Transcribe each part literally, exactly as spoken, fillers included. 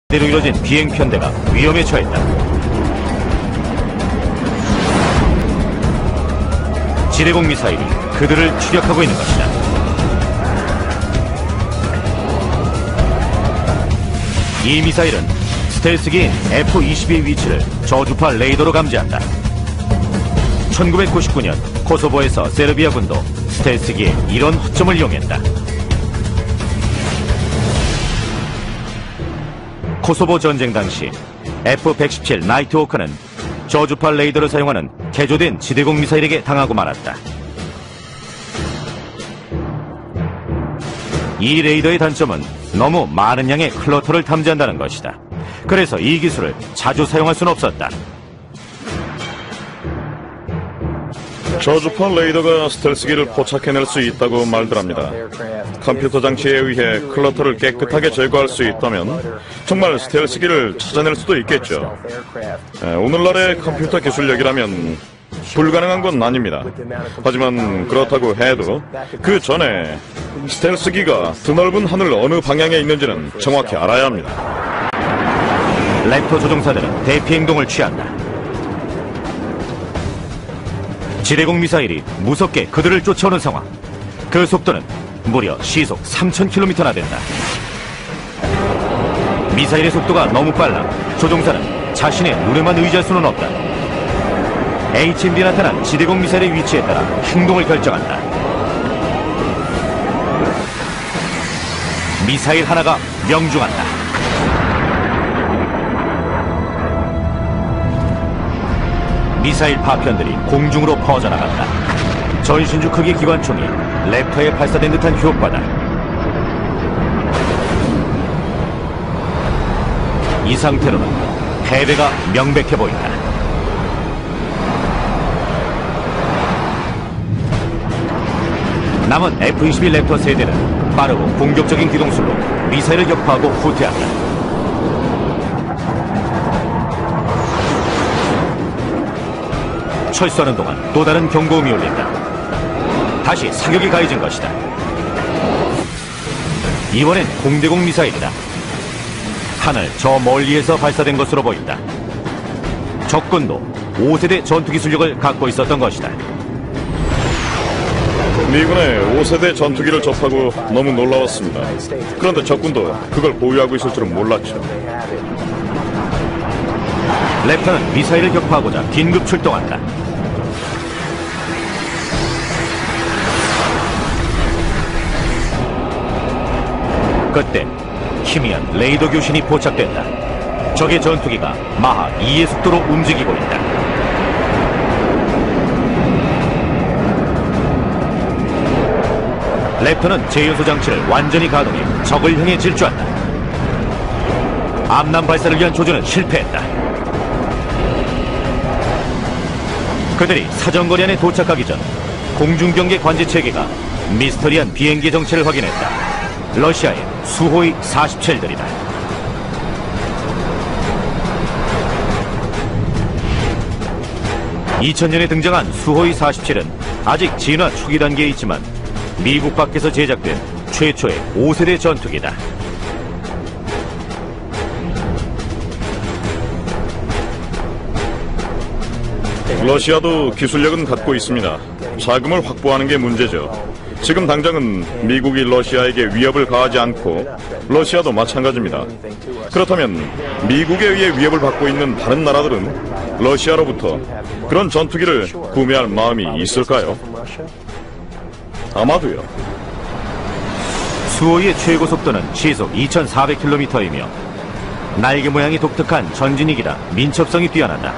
대로 이뤄진 비행 편대가 위험에 처했다. 지대공 미사일이 그들을 추격하고 있는 것이다. 이 미사일은 스텔스기인 에프 이십이의 위치를 저주파 레이더로 감지한다. 천구백구십구 년 코소보에서 세르비아 군도 스텔스기의 이런 허점을 이용했다. 코소보 전쟁 당시 에프 백십칠 나이트호크는 저주파 레이더를 사용하는 개조된 지대공 미사일에게 당하고 말았다. 이 레이더의 단점은 너무 많은 양의 클러터를 탐지한다는 것이다. 그래서 이 기술을 자주 사용할 수는 없었다. 저주파 레이더가 스텔스기를 포착해낼 수 있다고 말들 합니다. 컴퓨터 장치에 의해 클러터를 깨끗하게 제거할 수 있다면 정말 스텔스기를 찾아낼 수도 있겠죠. 에, 오늘날의 컴퓨터 기술력이라면 불가능한 건 아닙니다. 하지만 그렇다고 해도 그 전에 스텔스기가 드넓은 하늘 어느 방향에 있는지는 정확히 알아야 합니다. 랩터 조종사들은 대피 행동을 취한다. 지대공 미사일이 무섭게 그들을 쫓아오는 상황. 그 속도는 무려 시속 삼천 킬로미터나 된다. 미사일의 속도가 너무 빨라 조종사는 자신의 눈에만 의지할 수는 없다. 에이치엠디에 나타난 지대공 미사일의 위치에 따라 행동을 결정한다. 미사일 하나가 명중한다. 미사일 파편들이 공중으로 퍼져나간다. 전신주 크기의 기관총이 랩터에 발사된 듯한 효과다. 이 상태로는 패배가 명백해 보인다. 남은 에프 이십일 랩터 세대는 빠르고 공격적인 기동술로 미사일을 격파하고 후퇴한다. 철수하는 동안 또 다른 경고음이 울린다. 다시 사격이 가해진 것이다. 이번엔 공대공 미사일이다. 하늘 저 멀리에서 발사된 것으로 보인다. 적군도 오 세대 전투기술력을 갖고 있었던 것이다. 미군의 오 세대 전투기를 접하고 너무 놀라웠습니다. 그런데 적군도 그걸 보유하고 있을 줄은 몰랐죠. 랩터는 미사일을 격파하고자 긴급 출동한다. 그때 희미한 레이더 교신이 포착된다. 적의 전투기가 마하 이의 속도로 움직이고 있다. 랩터는 제연소 장치를 완전히 가동해 적을 향해 질주한다. 암남 발사를 위한 조준은 실패했다. 그들이 사정거리 안에 도착하기 전 공중경계 관제 체계가 미스터리한 비행기 정체를 확인했다. 러시아의 수호이 사십칠들이다. 이천 년에 등장한 수호이 사십칠은 아직 진화 초기 단계에 있지만 미국 밖에서 제작된 최초의 오 세대 전투기다. 러시아도 기술력은 갖고 있습니다. 자금을 확보하는 게 문제죠. 지금 당장은 미국이 러시아에게 위협을 가하지 않고 러시아도 마찬가지입니다. 그렇다면 미국에 의해 위협을 받고 있는 다른 나라들은 러시아로부터 그런 전투기를 구매할 마음이 있을까요? 아마도요. 수호이의 최고 속도는 시속 이천사백 킬로미터이며 날개 모양이 독특한 전진이기라 민첩성이 뛰어나다.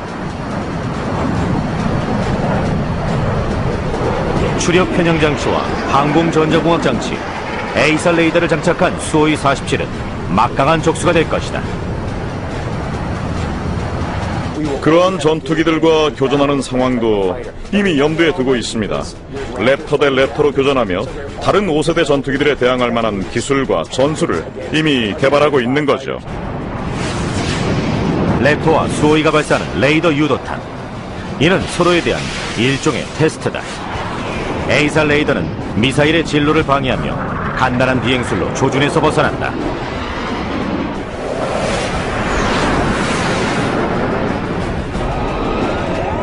추력 편향 장치와 항공 전자공학 장치, 에이사 레이더를 장착한 수호이 사십칠은 막강한 적수가 될 것이다. 그러한 전투기들과 교전하는 상황도 이미 염두에 두고 있습니다. 랩터 대 랩터로 교전하며 다른 오 세대 전투기들에 대항할 만한 기술과 전술을 이미 개발하고 있는 거죠. 랩터와 수호이가 발사하는 레이더 유도탄. 이는 서로에 대한 일종의 테스트다. 에이사 레이더는 미사일의 진로를 방해하며 간단한 비행술로 조준에서 벗어난다.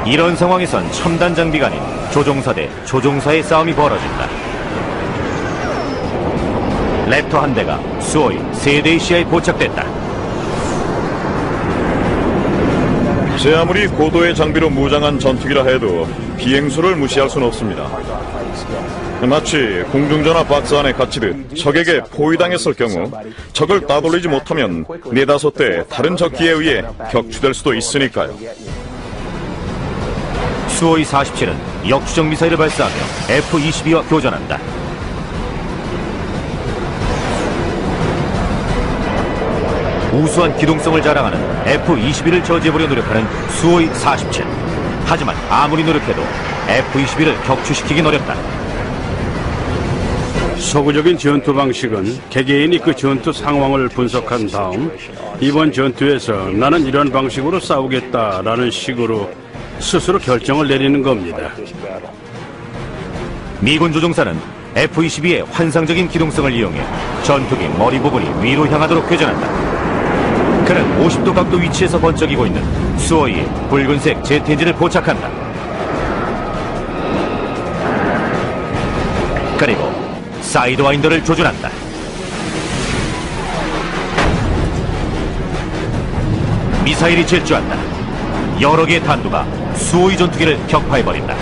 이런 상황에선 첨단 장비가 아닌 조종사 대 조종사의 싸움이 벌어진다. 랩터 한 대가 수호이 세 대의 시야에 포착됐다. 제 아무리 고도의 장비로 무장한 전투기라 해도 비행수를 무시할 수는 없습니다. 마치 공중전화 박스 안에 갇히듯 적에게 포위당했을 경우 적을 따돌리지 못하면 네다섯 대 다른 적기에 의해 격추될 수도 있으니까요. 수호이 사십칠은 역추적 미사일을 발사하며 에프 이십이와 교전한다. 우수한 기동성을 자랑하는 에프 이십일을 저지해보려 노력하는 수호이 사십칠. 하지만 아무리 노력해도 에프 이십일을 격추시키긴 어렵다. 서구적인 전투 방식은 개개인이 그 전투 상황을 분석한 다음 이번 전투에서 나는 이런 방식으로 싸우겠다라는 식으로 스스로 결정을 내리는 겁니다. 미군 조종사는 에프 이십이의 환상적인 기동성을 이용해 전투기 머리 부분이 위로 향하도록 회전한다. 그는 오십 도 각도 위치에서 번쩍이고 있는 수호이의 붉은색 제트 엔진을 포착한다. 그리고 사이드와인더를 조준한다. 미사일이 질주한다. 여러 개의 탄두가 수호이 전투기를 격파해버린다.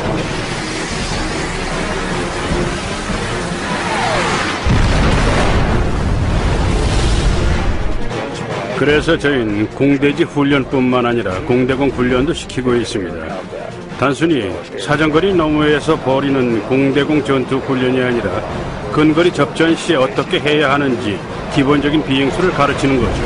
그래서 저희는 공대지 훈련뿐만 아니라 공대공 훈련도 시키고 있습니다. 단순히 사정거리 너머에서 벌이는 공대공 전투 훈련이 아니라 근거리 접전 시에 어떻게 해야 하는지 기본적인 비행수를 가르치는 거죠.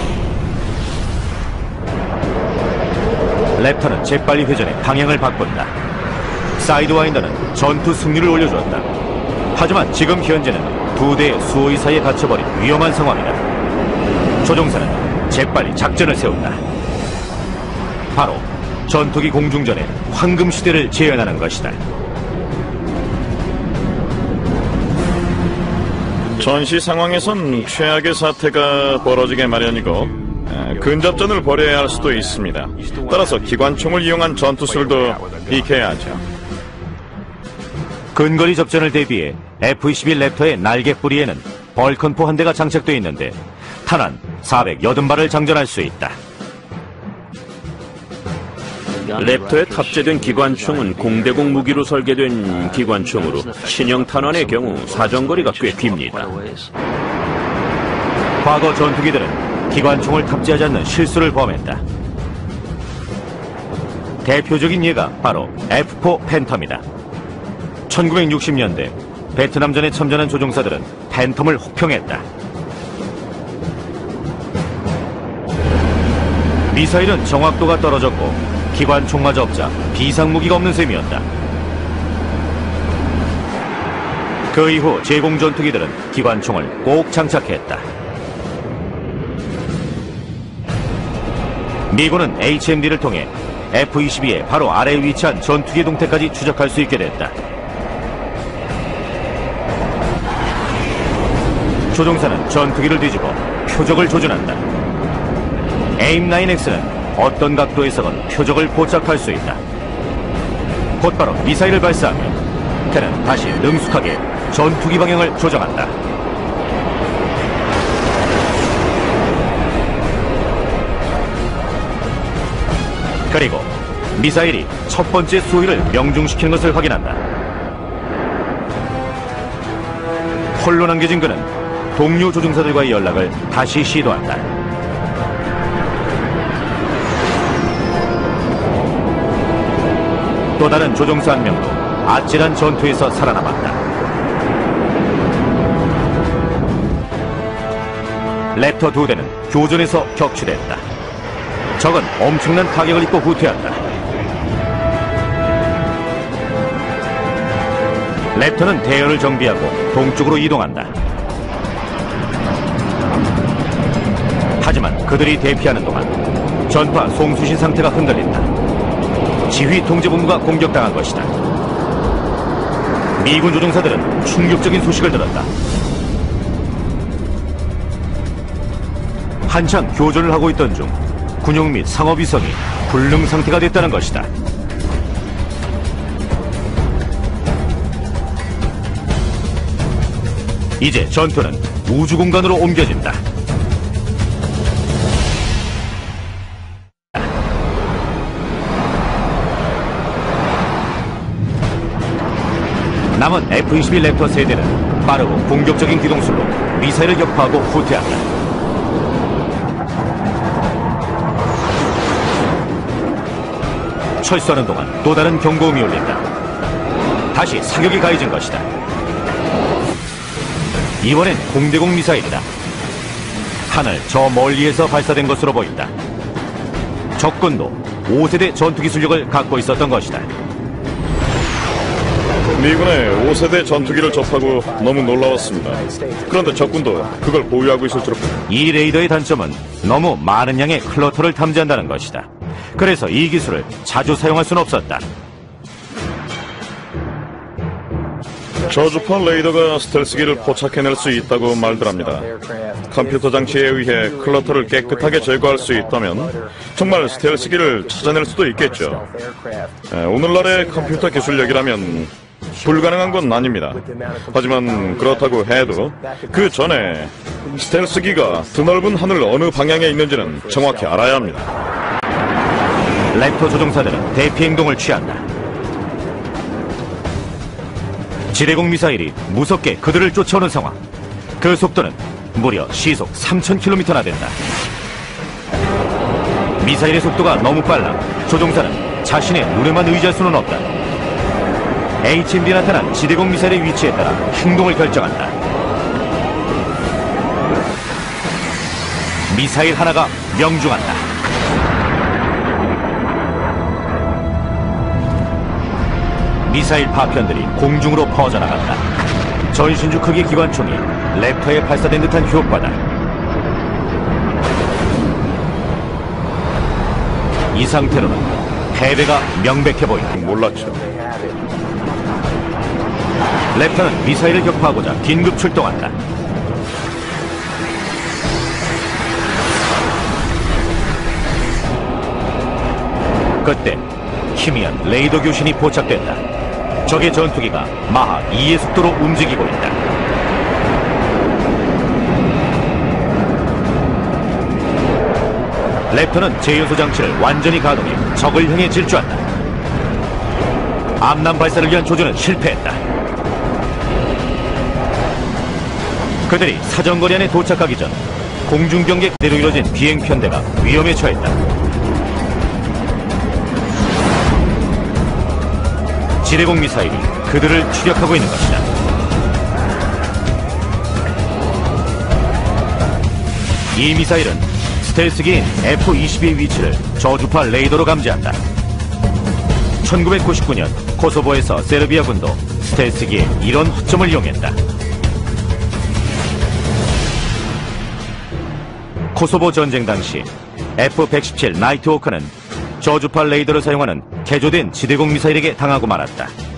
랩터는 재빨리 회전해 방향을 바꾼다. 사이드와인더는 전투 승률을 올려주었다. 하지만 지금 현재는 두 대의 수호이 사이에 갇혀버린 위험한 상황이다. 조종사는 재빨리 작전을 세운다. 바로 전투기 공중전의 황금시대를 재현하는 것이다. 전시 상황에선 최악의 사태가 벌어지게 마련이고 근접전을 벌여야 할 수도 있습니다. 따라서 기관총을 이용한 전투술도 익혀야 하죠. 근거리 접전을 대비해 에프 이십일 랩터의 날개 뿌리에는 벌컨포 한 대가 장착되어 있는데 탄환 사백팔십 발을 장전할 수 있다. 랩터에 탑재된 기관총은 공대공 무기로 설계된 기관총으로 신형 탄환의 경우 사정거리가 꽤 깁니다. 과거 전투기들은 기관총을 탑재하지 않는 실수를 범했다. 대표적인 예가 바로 에프 사 팬텀이다. 천구백육십 년대 베트남전에 참전한 조종사들은 팬텀을 혹평했다. 미사일은 정확도가 떨어졌고 기관총마저 없자 비상무기가 없는 셈이었다. 그 이후 제공 전투기들은 기관총을 꼭 장착했다. 미군은 에이치 엠 디를 통해 에프 이십이의 바로 아래에 위치한 전투기 동태까지 추적할 수 있게 됐다. 조종사는 전투기를 뒤집어 표적을 조준한다. 에임 나인 엑스는 어떤 각도에서건 표적을 포착할 수 있다. 곧바로 미사일을 발사하면 그는 다시 능숙하게 전투기 방향을 조정한다. 그리고 미사일이 첫 번째 수호이를 명중시키는 것을 확인한다. 홀로 남겨진 그는 동료 조종사들과의 연락을 다시 시도한다. 또 다른 조종사 한 명도 아찔한 전투에서 살아남았다. 랩터 두 대는 교전에서 격추됐다. 적은 엄청난 타격을 입고 후퇴한다. 랩터는 대열을 정비하고 동쪽으로 이동한다. 하지만 그들이 대피하는 동안 전파 송수신 상태가 흔들린다. 지휘 통제본부가 공격당한 것이다. 미군 조종사들은 충격적인 소식을 들었다. 한창 교전을 하고 있던 중 군용 및 상업 위성이 불능 상태가 됐다는 것이다. 이제 전투는 우주 공간으로 옮겨진다. 남은 에프 이십일 랩터 세대는 빠르고 공격적인 기동술로 미사일을 격파하고 후퇴한다. 철수하는 동안 또 다른 경고음이 울린다. 다시 사격이 가해진 것이다. 이번엔 공대공 미사일이다. 하늘 저 멀리에서 발사된 것으로 보인다. 적군도 오 세대 전투기술력을 갖고 있었던 것이다. 미군의 오 세대 전투기를 접하고 너무 놀라웠습니다. 그런데 적군도 그걸 보유하고 있을 줄. 이 레이더의 단점은 너무 많은 양의 클러터를 탐지한다는 것이다. 그래서 이 기술을 자주 사용할 수는 없었다. 저주파 레이더가 스텔스기를 포착해낼 수 있다고 말들 합니다. 컴퓨터 장치에 의해 클러터를 깨끗하게 제거할 수 있다면 정말 스텔스기를 찾아낼 수도 있겠죠. 에, 오늘날의 컴퓨터 기술력이라면 불가능한 건 아닙니다. 하지만 그렇다고 해도 그 전에 스텔스기가 드넓은 하늘 어느 방향에 있는지는 정확히 알아야 합니다. 랩터 조종사들은 대피 행동을 취한다. 지대공 미사일이 무섭게 그들을 쫓아오는 상황. 그 속도는 무려 시속 삼천 킬로미터나 된다. 미사일의 속도가 너무 빨라 조종사는 자신의 눈에만 의지할 수는 없다. 에이치엠디에 나타난 지대공 미사일의 위치에 따라 행동을 결정한다. 미사일 하나가 명중한다. 미사일 파편들이 공중으로 퍼져나간다. 전신주 크기 기관총이 랩터에 발사된 듯한 효과다. 이 상태로는 패배가 명백해 보인다. 몰랐죠. 랩터는 미사일을 격파하고자 긴급 출동한다. 그때 희미한 레이더 교신이 포착된다. 적의 전투기가 마하 이의 속도로 움직이고 있다. 랩터는 제연소 장치를 완전히 가동해 적을 향해 질주한다. 암남 발사를 위한 조준은 실패했다. 그들이 사정거리 안에 도착하기 전 공중경계 그대로 이뤄진 비행 편대가 위험에 처했다. 지대공 미사일이 그들을 추격하고 있는 것이다. 이 미사일은 스텔스기인 에프 이십이의 위치를 저주파 레이더로 감지한다. 천구백구십구 년 코소보에서 세르비아군도 스텔스기의 이런 허점을 이용했다. 코소보 전쟁 당시 에프 백십칠 나이트워커는 저주파 레이더를 사용하는 개조된 지대공 미사일에게 당하고 말았다.